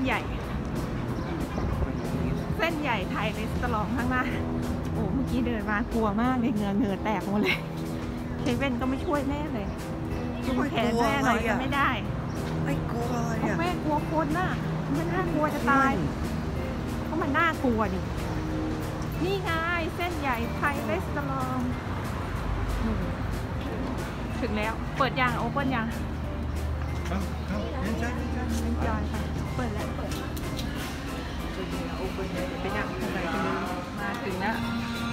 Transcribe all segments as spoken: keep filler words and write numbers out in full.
ใหญ่เส้นใหญ่ไทยรีสอร์ทข้างหน้าโอ้เมื่อกี้เดินมากลัวมากเลยเหงื่อเหงื่อแตกหมดเลยเซเว่นก็ไม่ช่วยแม่เลยจุงแขนแม่หน่อยก็ไม่ได้ไม่กลัวอะไรอ่ะแม่กลัวคนน่ะมันน่ากลัวจะตายเพราะมันน่ากลัวดินี่ไงเส้นใหญ่ไทยรีสอร์ทถึงแล้วเปิดยังโอเปิลยังจอยค่ะเปิดแล้วเปิดโอเปิลเลยไปยังทำไมกันเลยมาถึงแล้ว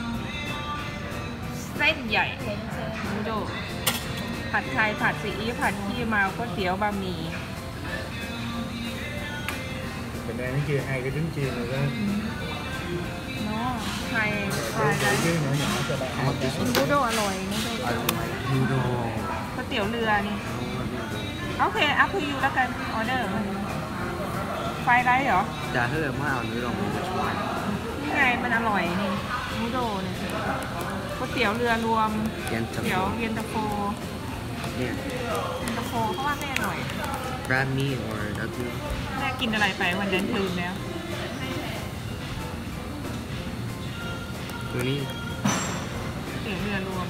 เส้นใหญ่ดูผัดไทยผัดซีอิ๊วผัดขี้เมาก๋วยเตี๋ยวบะหมี่เป็นไงนี่คือไฮก็ถึงจีนเลยนะเนาะไทยไทยแล้วนูโดอร่อยนูโดนูโดก๋วยเตี๋ยวเรือนี่โอเคอัพทูยูแล้วกันออเดอร์ไฟไรเหรอจะเฮ้ยเมื่อเอานี้ลองมาช่วยนี่ไงมันอร่อยนี่นูโดเนี่ยก๋วยเตี๋ยวเรือรวมเตี๋ยวเย็นตาโฟเนี่ยเย็นตาโฟเพราะว่าแม่อร่อย grab me or ดักแม่กินอะไรไปวันนั้นลืมแล้วตัวนี้เตี๋ยวเรือรวม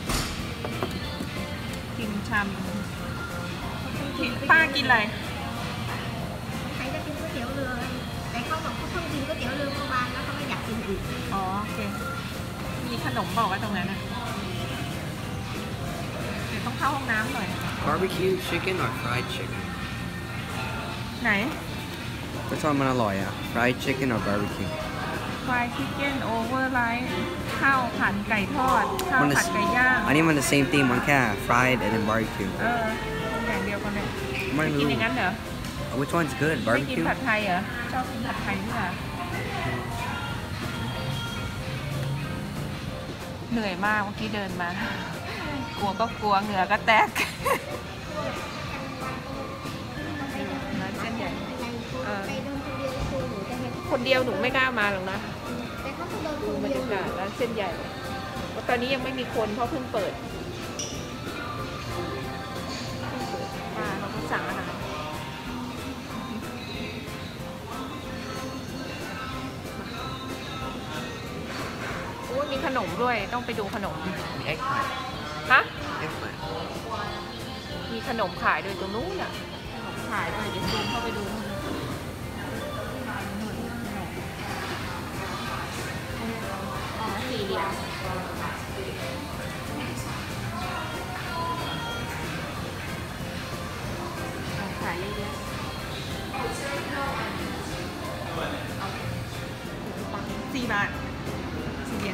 กินชำป้ากินอะไรใครจะกินก๋วยเตี๋ยวเรือแต่เขาบอกเขาเพิ่งกินก๋วยเตี๋ยวเรือเมื่อวานแล้วเขาไม่อยากกินอีกอ๋อโอเคมีขนมบอกว่าตรงนั้นนะเดี๋ยวต้องเข้าห้องน้ำหน่อย barbecue chicken or fried chicken ไหนก็ชอบมันอร่อยอ่ะ fried chicken or barbecue fried chicken over rice ข้าวผัดไก่ทอดข้าวผัดไก่ย่างอันนี้มัน the same thing มันแค่ fried and then barbecue เอออย่างเดียวกันเลยไม่กินอย่างนั้นเหรอ which one's good barbecue ไม่กินผัดไทยเหรอชอบกินผัดไทยด้วยเหรอเหนื่อยมากเมื่อกี้เดินมากลัวก็กลัวเหงื่อก็แตกร้านเส้นใหญ่คนเดียวหนูไม่กล้ามาหรอกนะดูบรรยากาศร้านเส้นใหญ่ตอนนี้ยังไม่มีคนเพราะเพิ่งเปิดป้าเขาก็สั่งอาหารโอ้มีขนมด้วยต้องไปดูขนมมี egg pie ฮะ egg pie มีขนมขายด้วยตรงนู้นอ่ะขนมขายด้วยเดี๋ยวซูมเข้าไปดูอ๋อสี่เหลี่ยมขายเยอะๆสี่บาทสี่เหรียญ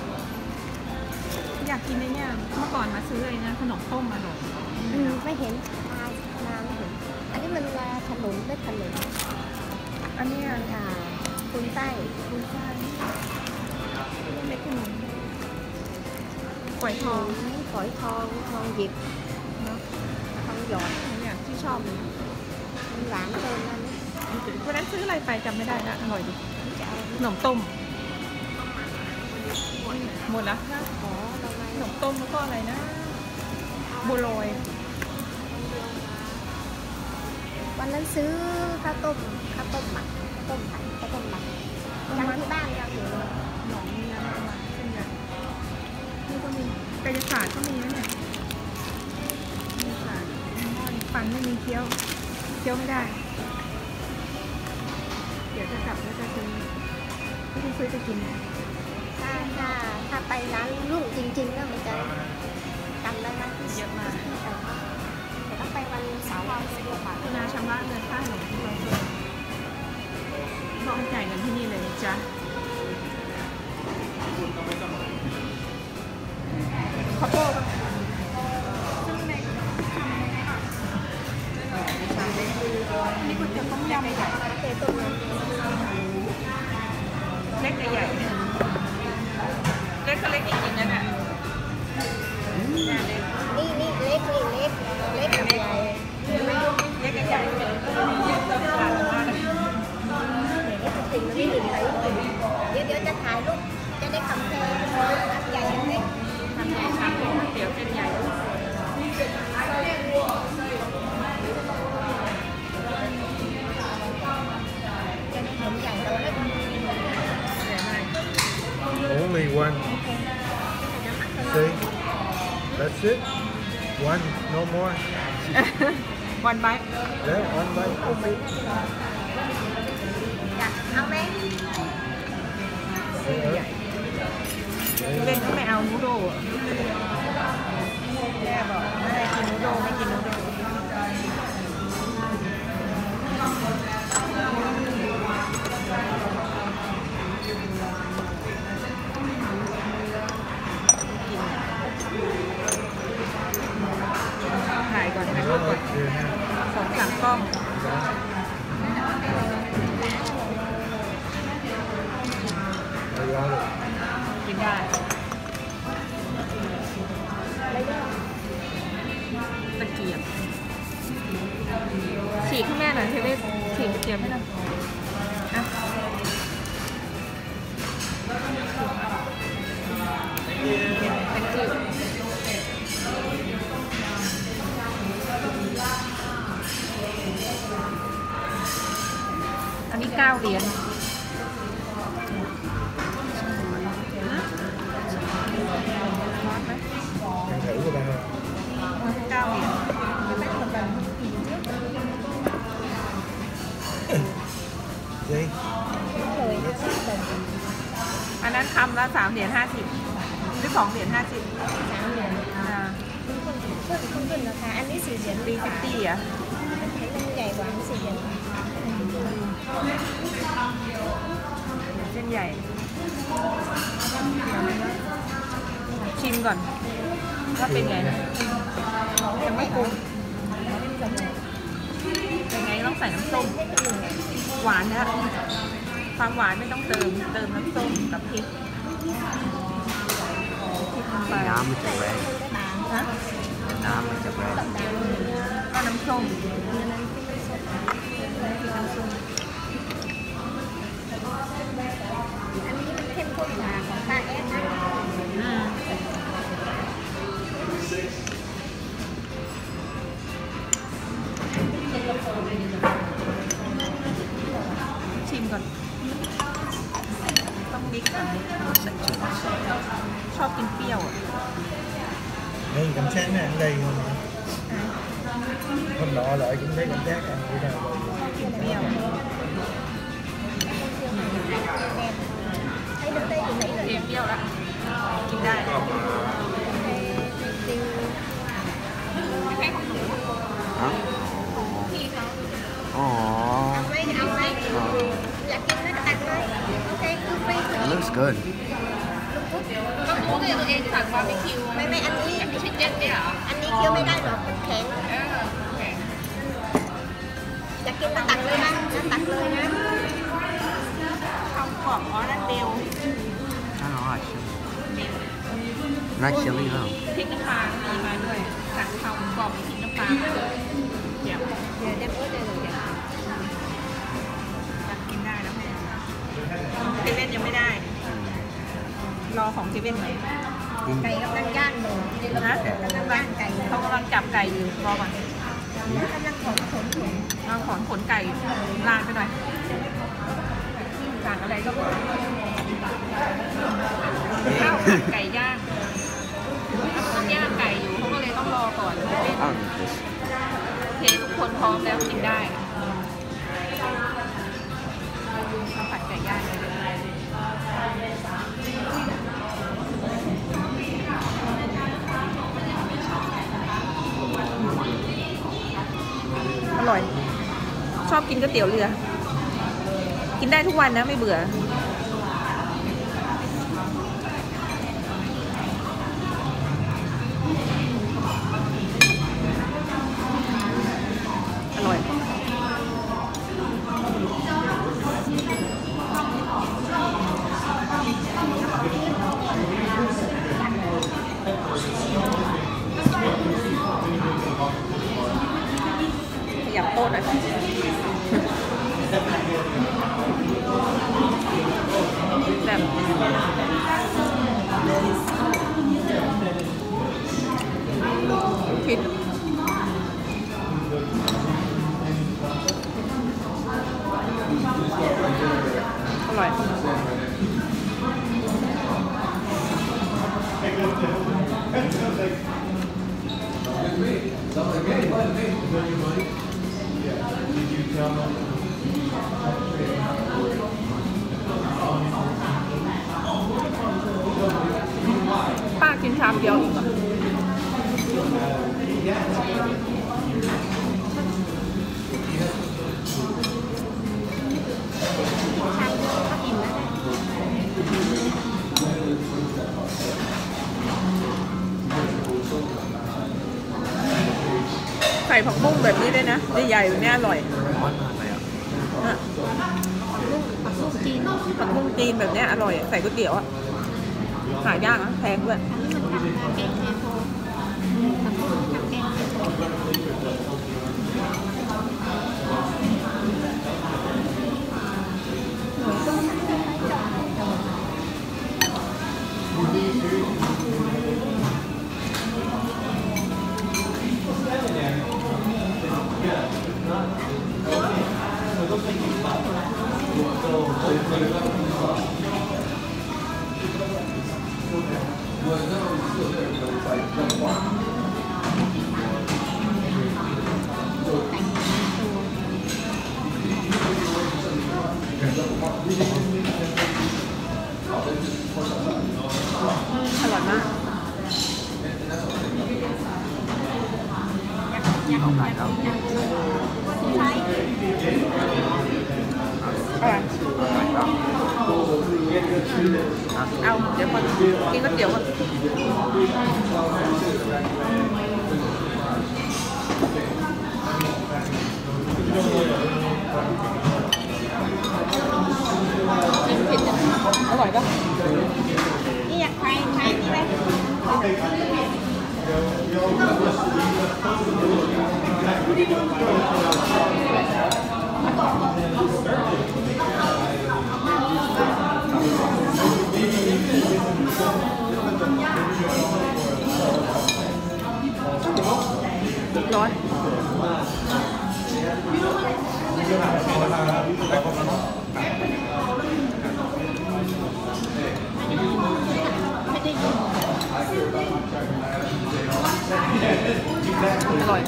อยากกินไอ้เนี่ยเมื่อก่อนมาซื้อไอ้นะขนมต้มมาหน่อยไม่เห็นมามาไม่เห็นอันนี้มันขนมไม่ขนมอันนี้อ่าคุณไส้คุณไส้เล็กขนมฝอยทองฝอยทองทองหยิบเนาะทองหยอดเนี่ยที่ชอบเลยมันหวานเกินนั่นวันนั้นซื้ออะไรไปจำไม่ได้ละอร่อยดีขนมต้มหมดแล้วอ๋อขนมต้มแล้วก็อะไรนะบัวลอยวันนั้นซื้อข้าวต้มข้าวต้มหมักต้มผัดข้าวต้มหมักยังที่บ้านยังอยู่เลยหนองมีอะไรมาเช่นกันนี่ก็มีกายศาสตร์ก็มีนะเนี่ยกายศาสตร์ฟันไม่มีเคี้ยวเคี้ยวไม่ได้เดี๋ยวจะกลับแล้วจะซื้อไม่ได้ซื้อจะกินถ้าถ้าถ้าไปร้านลูกจริงๆก็มันจะจำได้ไหมเยอะมากแต่ต้องไปวันเสาร์วันศุกร์คุณอาชำระเงินค่าขนมที่เราซื้อต้องจ่ายเงินที่นี่เลยจ้ะขอโทษนี่ก๋วยเตี๋ยวต้มยำใหญ่เตี๋ยวต้มยำเล็กใหญ่เล็กก็เล็กจริงๆนั่นแหละนี่นี่เล็กนี่เล็กเล็กกับใหญ่เล็กกับใหญ่เดี๋ยวสิ่งนี้หนึ่งไหนเดี๋ยวเดี๋ยวจะถ่ายรูปจะได้คำแพงใหญ่เล็กทำใหญ่ทำเดี๋ยวเป็นใหญ่ That's it. One, no more. วันไบ Yeah, one bite. That's it. อยากเอาไหม Yeah. เล่นก็ไม่เอานูโดอ่ะแม่บอกไม่ได้กินนูโดไม่กินนูโดถ่ายก่อนถ่ายรูปก่อนสองสามกล้อง I love it. กินได้ตะเกียบฉีกให้แม่หน่อยเทเวศฉีกตะเกียบให้หน่อยอ่ะเป็นจืดอันนี้เก้าเหรียญร้อนไหม Ăn thử của ba thôi. เก้าเหรียญ Gì? เลยห้าสิบđồng อันนั้นคำละสามเหรียญห้าสิบหรือสองเหรียญห้าสิบสามเหรียญอ่าขึ้นขึ้นขึ้นราคาอันนี้สี่เหรียญตีฟิฟตี้อ่ะเห็นมันใหญ่กว่าอันนี้สี่เหรียญเส้นใหญ่ ชิมก่อนว่าเป็นไงยังไม่ปรุงเป็นไงต้องใส่น้ำส้มหวานนะความหวานไม่ต้องเติมเติมน้ำส้มกับพริกพริกลงไปน้ำมันจะแรงฮะน้ำมันจะแรงก็น้ำส้มพริกน้ำส้มอันนี้มันเข้มข้นกว่าของป้าแอดนะอืมชิมก่อน ต้องมิกซ์ก่อนชอบกินเปรี้ยวอ่ะ Đây, cảm giác này ăn đây không? Hôm nọ lại cũng thấy cảm giác ăn như nào rồi. กินเปรี้ยวให้ดึงได้อยู่ไหนเลยเค็มเปรี้ยวละกินได้ไม่ใช่ของหนูฮะพี่เขาอ๋อเอาไหมเอาไหมอยากกินไหมตักเลยโอเคคือฟรี That looks good ก็รู้เลยตัวเองสั่งบาร์บีคิวไม่ไม่อันนี้อันนี้ชิคเก้นเนี่ยเหรออันนี้เคี้ยวไม่ได้หรอกมันแข็งเออโอเคอยากกินก็ตักเลยนะตักเลยนะข้าวกรอบอ๋อนั่นเบล I don't know how chili. Not chili though. พริกน้ำปลาก็มีมาด้วยสั่งข้าวกรอบพริกน้ำปลาเดี๋ยวเดี๋ยวเดี๋ยวเออเดี๋ยวเดี๋ยวตักกินได้แล้วแม่เซเว่นยังไม่ได้ รอของเซเว่นไหมไก่กำลังย่างเลยนะกำลังย่างไก่เขากำลังจับไก่อยู่รอก่อนกำลังขนขนถุงเอาขอนขนไก่ลานไปหน่อยสั่งอะไรก็บอกข้าวผัดไก่ย่างแล้วเขาย่างไก่อยู่เขาก็เลยต้องรอก่อนเซเว่น I don't need this. โอเคทุกคนพร้อมแล้วกินได้ข้าวผัดไก่ย่างอร่อย ชอบกินก๋วยเตี๋ยวเรือ กินได้ทุกวันนะไม่เบื่อ อร่อย ขยับโต๊ะหน่อยแบบคิดอร่อยป้ากินชามเดียวอีกเหรอชามเดียวก็อิ่มแล้วนะใส่ผักบุ้งแบบนี้ด้วยนะใหญ่ๆแบบนี้อร่อยร้อนมากเลยอ่ะอ่ะผักบุ้งจีนผักบุ้งจีนแบบนี้อร่อยใส่ก๋วยเตี๋ยวอ่ะหายากนะแพงด้วยอันนี้มันทำแกงแคโทผักบุ้งทำแกงแคโทอร่อยมากเอาไก่แล้วอร่อย เอาเดี๋ยวก่อนกินก๋วยเตี๋ยวก่อนกินเผ็ดอร่อยปะนี่อยากทายทายนี่ไหมร้อนไม่ได้ยินอร่อย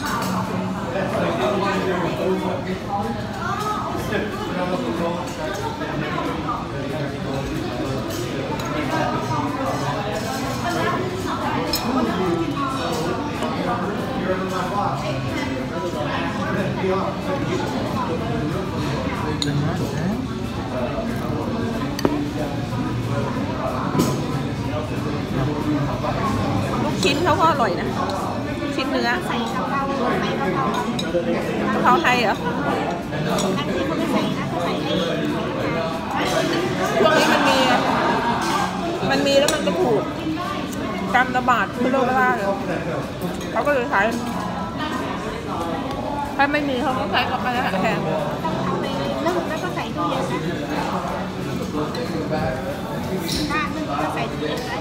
ลูกชิ้นเขาก็อร่อยนะลูกชิ้นเนื้อใส่กะเพราใส่กะเพรากะเพราไทยเหรออันนี้เขาไม่ใส่นะเขาใส่ให้ช่วงนี้มันมีอะมันมีแล้วมันก็ถูกการระบาดคือโรคระบาดเขาก็เลยใช้ถ้าไม่มีเขาก็ใช้กับไปแทนต้องเอาไปนึ่งแล้วก็ใส่ตู้เย็นนะถ้านึ่งก็ใส่ตู้เย็นไว้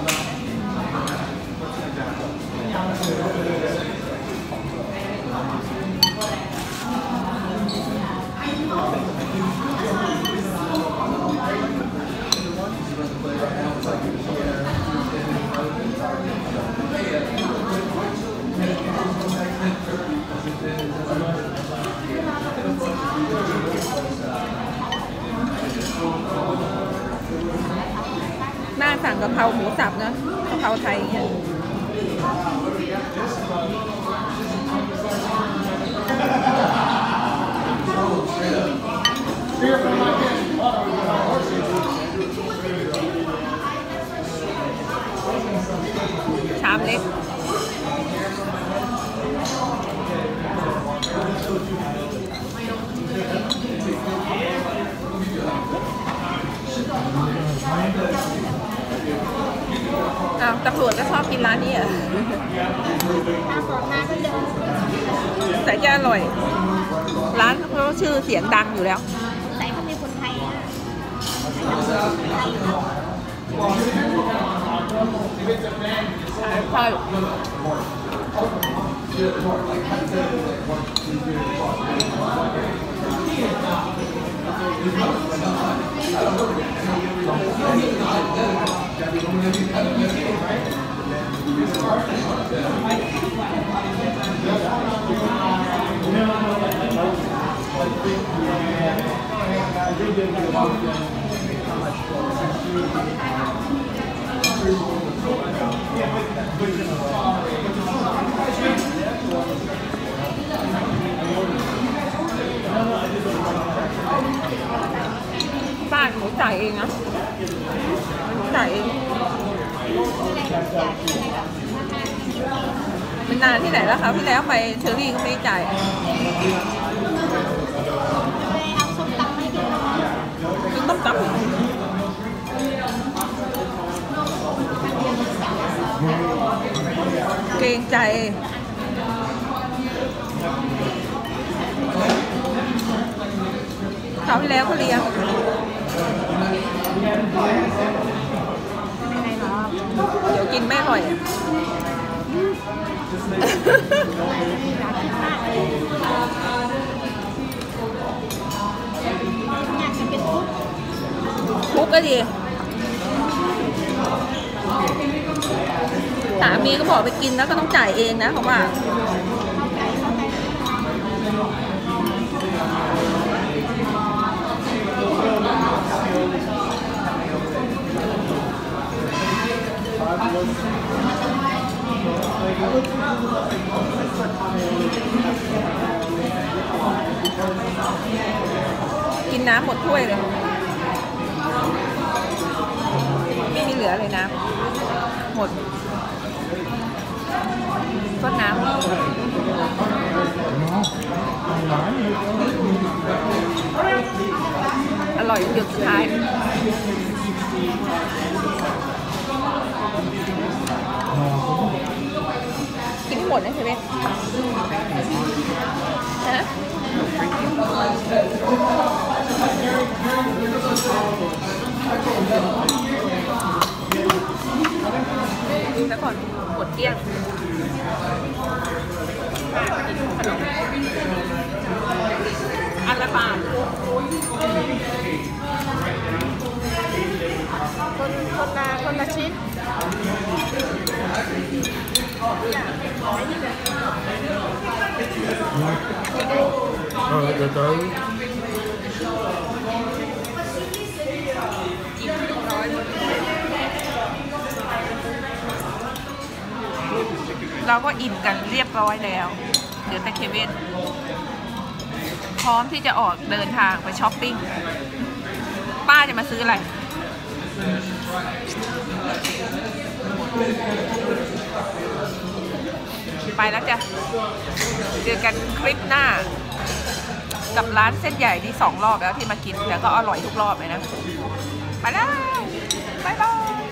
หน้าสั่งกะเพราหมูสับนะกะเพราไทยเนี่ยชามเล็กอ้าวตำรวจก็ชอบกินร้านนี้อ่ะถ้าก่อนมาก็เดินแต่จะอร่อย ร้านเขาชื่อเสียงดังอยู่แล้วใส่เขามีคนไทยนะไทยนะใช่ป้าหนูจ่ายเองนะหนูจ่ายเองเป็นนานที่ไหนแล้วคะพี่แล้วไปเชอรี่ก็ไม่ได้จ่ายเลยเอาส้มตำให้กินคือต้มตับเกรงใจคราวที่แล้วเขาเลี้ยงไม่ไหนหรอเดี๋ยวกินไม่อร่อยอยากกินมากเลยอยากจะเป็นทุกคุกก็ดีสามีก็บอกไปกินแล้วก็ต้องจ่ายเองนะเขาว่ากินน้ำหมดถ้วยเลยไม่มีเหลือเลยนะหมดก็น้ำอร่อยหยุดสุดท้ายกินไม่หมดนะใช่ไหมฮะแล้วก่อนหมดเกลี้ยงขนมอันละบาทคนคนละคนละชิ้น Rồi từ từ. เราก็อิ่มกันเรียบร้อยแล้วเดี๋ยวแต่เควินพร้อมที่จะออกเดินทางไปช้อปปิ้งป้าจะมาซื้ออะไรไปแล้วจ้ะเจอกันคลิปหน้ากับร้านเส้นใหญ่นี่สองรอบแล้วที่มากินแต่ก็อร่อยทุกรอบเลยนะไปแล้วบ๊ายบาย